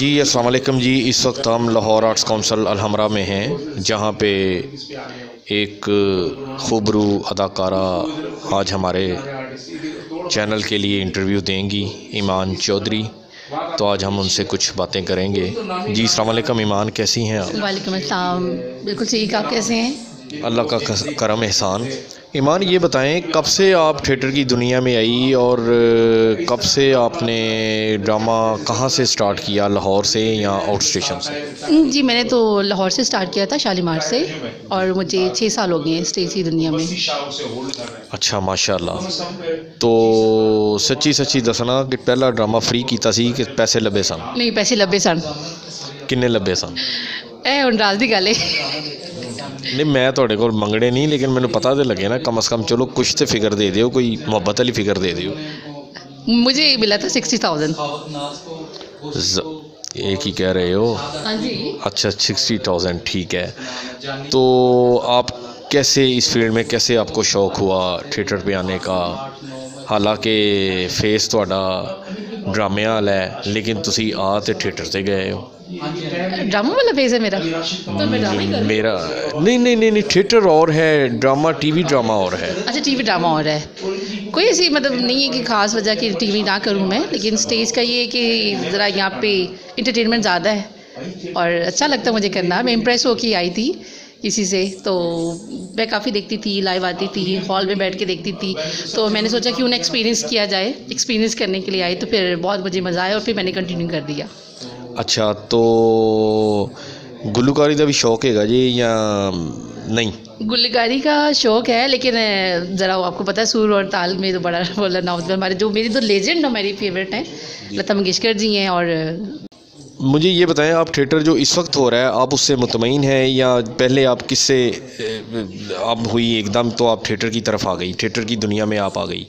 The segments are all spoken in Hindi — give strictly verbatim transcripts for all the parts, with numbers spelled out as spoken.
जी अस्सलाम वालेकुम जी। इस वक्त हम लाहौर आर्ट्स काउंसिल अलहमरा में हैं, जहाँ पे एक खूबरू अदाकारा आज हमारे चैनल के लिए इंटरव्यू देंगी, ईमान चौधरी। तो आज हम उनसे कुछ बातें करेंगे। जी अस्सलाम वालेकुम ईमान, कैसी हैं आप? वालेकुम अस्सलाम, बिल्कुल ठीक। आप कैसे हैं? अल्लाह का करम एहसान। ईमान ये बताएं, कब से आप थिएटर की दुनिया में आई और कब से आपने ड्रामा कहाँ से स्टार्ट किया, लाहौर से या आउट स्टेशन से? जी, मैंने तो लाहौर से स्टार्ट किया था, शालीमार से, और मुझे छः साल हो गए हैं स्टेज की दुनिया में। अच्छा माशाल्लाह। तो सच्ची सच्ची दसना कि पहला ड्रामा फ्री कीता सी कि पैसे लब्बे सन? नहीं, पैसे लब्बे सन। किन्ने लब्बे सन? ए हुण राज दी गल है। नहीं, मैं तुहाडे कोल मंगने नहीं, लेकिन मैनू पता तो लगे ना, कम अज़ कम चलो कुछ तो फिगर दे दियो, कोई मुहब्बत वाली फिगर दे दियो। मुझे मिला था सिक्सटी थाउजेंड। एक ही कह रहे हो? हाँ जी। अच्छा, सिक्सटी थाउजेंड, ठीक है। तो आप कैसे इस फील्ड में, कैसे आपको शौक़ हुआ थिएटर पे आने का? हालांकि फेस थोड़ा ड्रामे वाला है, लेकिन तुसी आ तो थिएटर से गए हो। ड्रामा वाला फेस है मेरा? तो मैं ड्रामा ही कर रही हूँ। मेरा नहीं नहीं नहीं नहीं थिएटर और है, ड्रामा टीवी ड्रामा और है। अच्छा, टीवी ड्रामा और है। कोई ऐसी मतलब नहीं है कि ख़ास वजह कि टीवी ना करूँ मैं, लेकिन स्टेज का ये है कि ज़रा यहाँ पे इंटरटेनमेंट ज़्यादा है और अच्छा लगता है मुझे करना। मैं इम्प्रेस होके आई थी किसी से, तो मैं काफ़ी देखती थी, लाइव आती थी, हॉल में बैठ के देखती थी। तो मैंने सोचा क्यों ना एक्सपीरियंस किया जाए। एक्सपीरियंस करने के लिए आई, तो फिर बहुत मुझे मज़ा आया और फिर मैंने कंटिन्यू कर दिया। अच्छा, तो गुलूकारी का भी शौक है जी या नहीं? गुलूकारी का शौक है, लेकिन ज़रा आपको पता है सुर और ताल में तो बड़ा बोला नौजवान। हमारे जो मेरी तो लेजेंड हमारी फेवरेट हैं, लता मंगेशकर जी हैं। और मुझे ये बताएं, आप थिएटर जो इस वक्त हो रहा है, आप उससे मुतमईन हैं या पहले आप किससे आप हुई एकदम तो आप थिएटर की तरफ आ गई, थिएटर की दुनिया में आप आ गई?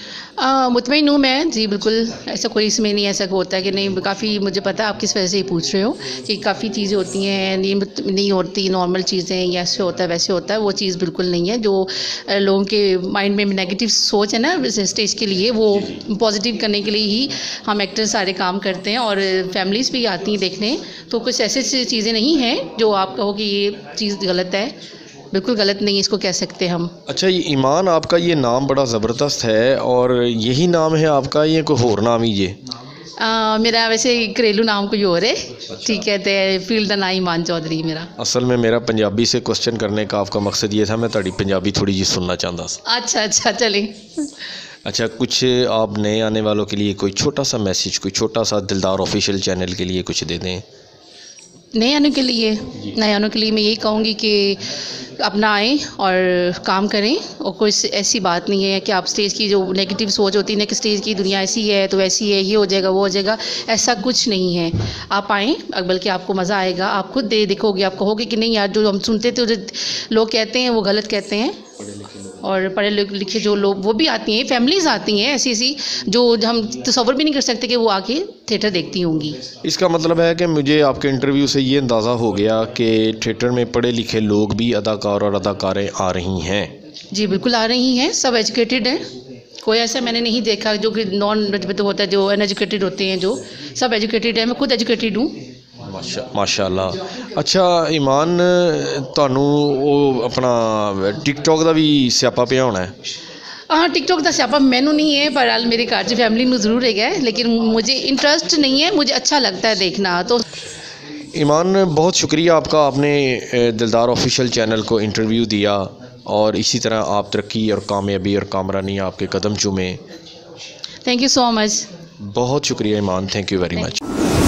मुतमईन हूँ मैं जी, बिल्कुल। ऐसा कोई इसमें नहीं ऐसा होता है कि नहीं। काफ़ी मुझे पता है आप किस वजह से ये पूछ रहे हो कि काफ़ी चीज़ें होती हैं नहीं नहीं होती, नॉर्मल चीज़ें, या ऐसे होता है वैसे होता है। वो चीज़ बिल्कुल नहीं है। जो लोगों के माइंड में नेगेटिव सोच है ना स्टेज के लिए, वो पॉजिटिव करने के लिए ही हम एक्टर सारे काम करते हैं, और फैमिलीज़ भी आती हैं देखने। तो कुछ ऐसी चीज़ें नहीं हैं जो आप कहो कि ये चीज़ गलत है, बिल्कुल गलत नहीं, इसको कह सकते हम। अच्छा, ये ईमान आपका ये नाम बड़ा ज़बरदस्त है, और यही नाम है आपका, ये कोई और नाम ही ये? आ, मेरा वैसे घरेलू नाम कोई और है। अच्छा। ठीक है, तो फील्ड का नाम ईमान चौधरी मेरा। असल में मेरा पंजाबी से क्वेश्चन करने का आपका मकसद ये था, मैं ताड़ी पंजाबी थोड़ी जी सुनना चाहता था। अच्छा अच्छा, चलें। अच्छा, कुछ आप नए आने वालों के लिए कोई छोटा सा मैसेज, कोई छोटा सा दिलदार ऑफिशियल चैनल के लिए कुछ दे दें? नए आने के लिए नए आने के लिए मैं यही कहूँगी कि अपना आएँ और काम करें। और कोई ऐसी बात नहीं है कि आप स्टेज की जो नेगेटिव सोच होती है ना कि स्टेज की दुनिया ऐसी है तो वैसी है, ये हो जाएगा वो हो जाएगा, ऐसा कुछ नहीं है। आप आएँ, बल्कि आपको मज़ा आएगा। आप खुद दे देखोगे, आप कहोगे कि नहीं यार, जो हम सुनते थे, जो लोग कहते हैं वो गलत कहते हैं। और पढ़े लिखे जो लोग वो भी आती हैं, फैमिलीज़ आती हैं ऐसी ऐसी जो हम तसव्वुर भी नहीं कर सकते कि वो आके थिएटर देखती होंगी। इसका मतलब है कि मुझे आपके इंटरव्यू से ये अंदाज़ा हो गया कि थिएटर में पढ़े लिखे लोग भी अदाकार और अदाकारें आ रही हैं। जी बिल्कुल आ रही हैं, सब एजुकेटेड हैं। कोई ऐसा मैंने नहीं देखा जो कि नॉन तो होता है, जो अनएजुकेटेड होते हैं, जो सब एजुकेटेड है। मैं खुद एजुकेटेड हूँ। माशा माशाल्लाह। अच्छा ईमान, तुहानू वो अपना टिकटॉक का भी स्यापा पिया होना है? हाँ, टिकटॉक का स्यापा मैनू नहीं है, पर हाल मेरे घर की फैमिली में ज़रूर है, लेकिन मुझे इंटरेस्ट नहीं है। मुझे अच्छा लगता है देखना। तो ईमान, बहुत शुक्रिया आपका, आपने दिलदार ऑफिशियल चैनल को इंटरव्यू दिया, और इसी तरह आप तरक्की और कामयाबी और कामरानी आपके कदम चूमें। Thank you so much. बहुत शुक्रिया Iman, thank you very much.